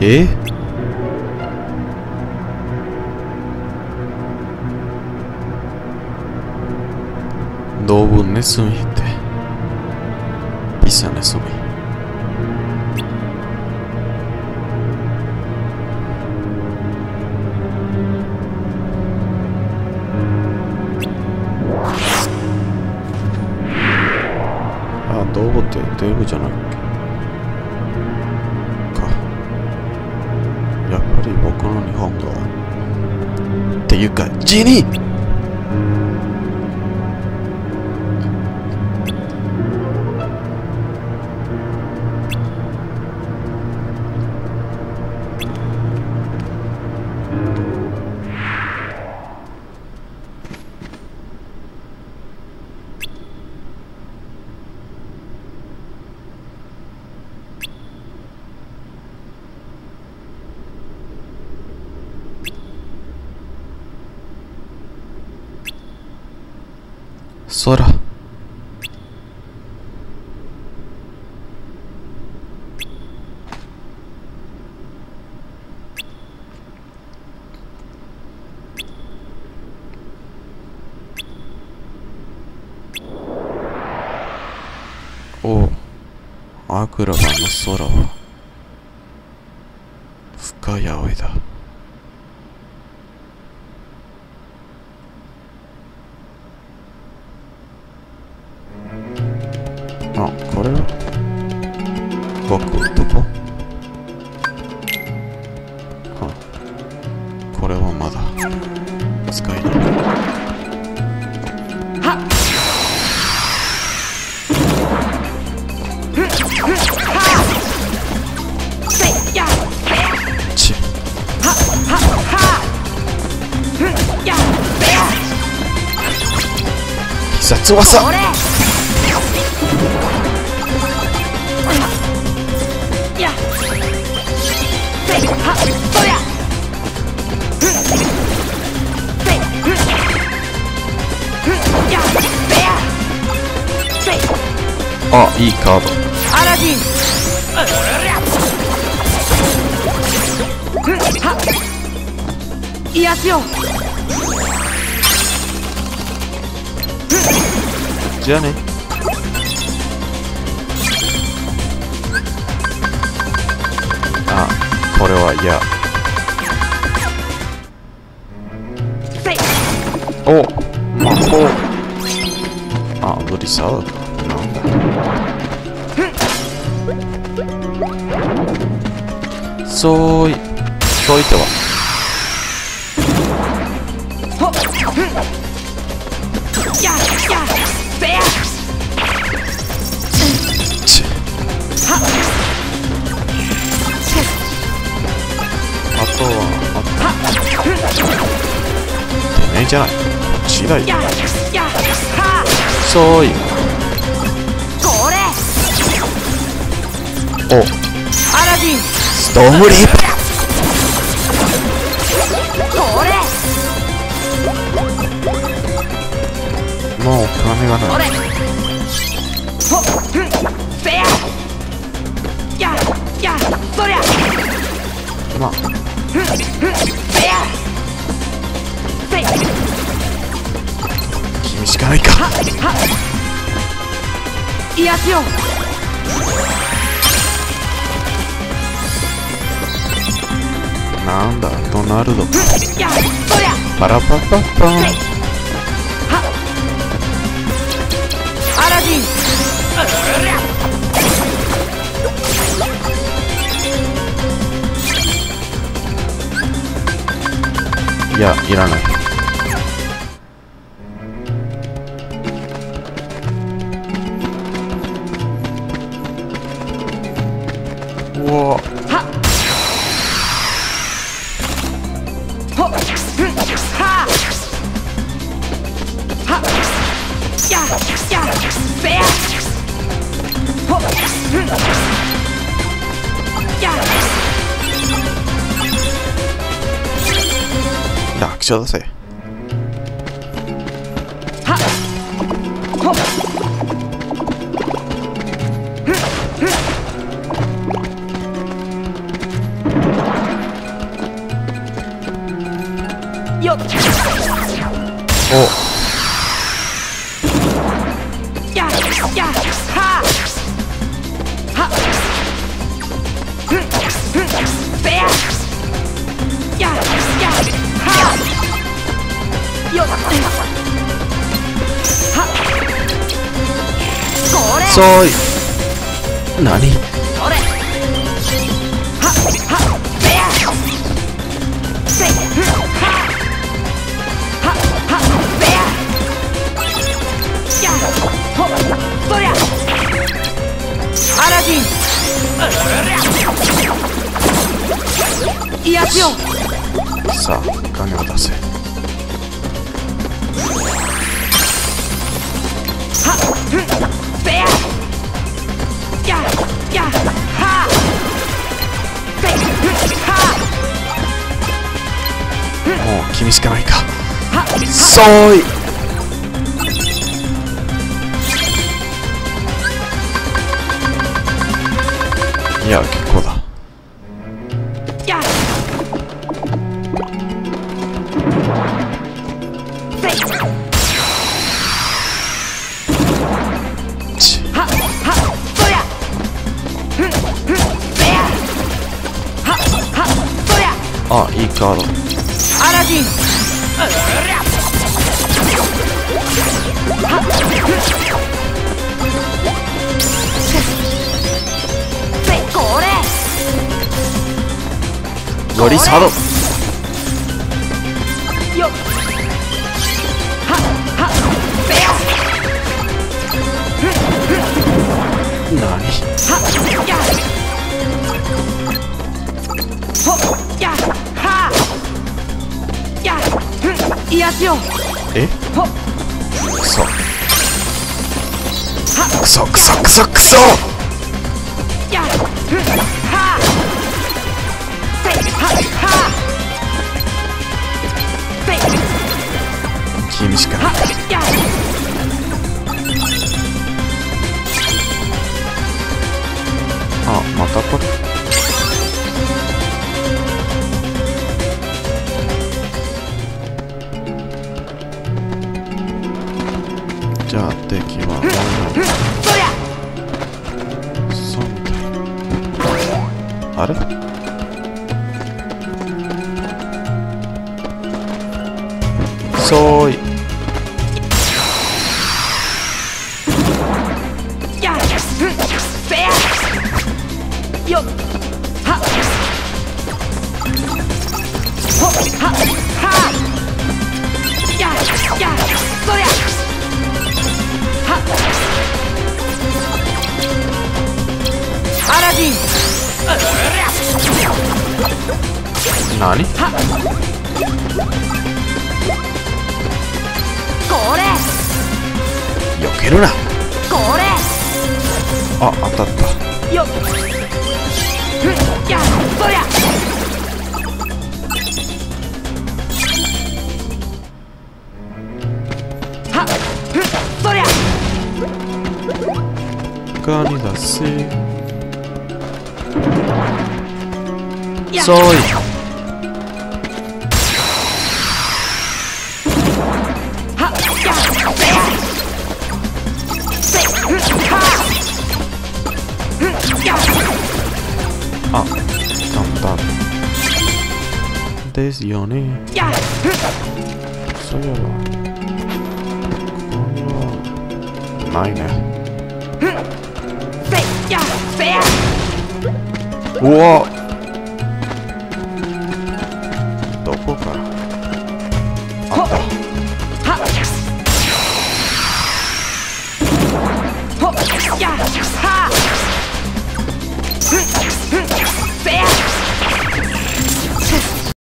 え？노분 내숨이 있대. 비싼 내숨이. 아, 노부ってデブじゃなくてか。やっぱり僕の日本語っていうかジニー。空。おう、アクラバの空は深い青いだ。あ、これは僕どこ？は、これはまだ使えない。はっち必殺技。あ、いいカード。アラジン。癒しよ。じゃあね。あ、これは嫌。お、魔法。あ、ブリサード。なんだ。そういては。ち。あとは、てめえじゃない。こっちだよ。そうい。お、アラジンストームリープ。もう金がない。まあ君しかないか。癒しよ。なんだドナルド。パラパパパン。アラジン。いや、いらない。うわ。楽勝だぜ。 よっおややははふんふんべややはよっはこれそーい何それははべやせふんはははべややほそりゃアラジン癒やしよさあ金を出せはふんべやややはせふんはもう君しかないかはそーいいや結構だやせちははそりゃふんふんべやははそりゃあいいカードアラジンはせこれよりサードよっははべや何はやほやはやふん癒やしよえほクソはクソクソクソクソやふんはせははせ君しかないはやあまたこれじゃあ敵はふんそりゃそうみたいあれそういやふんべやよっはほははややそりゃはアラジン何はこれ避けるなこれあ当たったよっふんやそりゃはふんそりゃガニだしやそういはやせやせふんはふんやあ簡単ですよねやふんそういえばここにはないねふんせやせやうわどこから